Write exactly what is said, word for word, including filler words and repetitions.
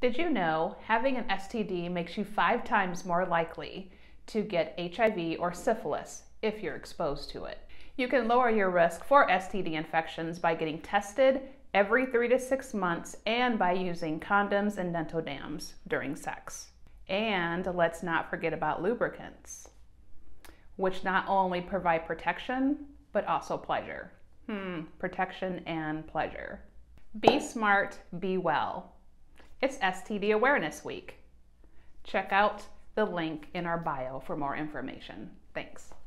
Did you know having an S T D makes you five times more likely to get H I V or syphilis if you're exposed to it? You can lower your risk for S T D infections by getting tested every three to six months and by using condoms and dental dams during sex. And let's not forget about lubricants, which not only provide protection, but also pleasure. Hmm, protection and pleasure. Be smart, be well. It's S T D Awareness Week. Check out the link in our bio for more information. Thanks.